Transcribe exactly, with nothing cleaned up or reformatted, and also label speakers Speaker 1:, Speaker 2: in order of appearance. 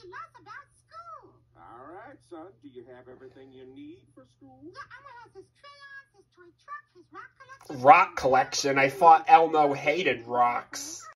Speaker 1: he loves about school.
Speaker 2: All right, son. Do you have everything you need for school?
Speaker 1: Yeah, Elmo has his crayons, his toy truck, his rock collection.
Speaker 3: Rock collection? I thought Elmo hated rocks.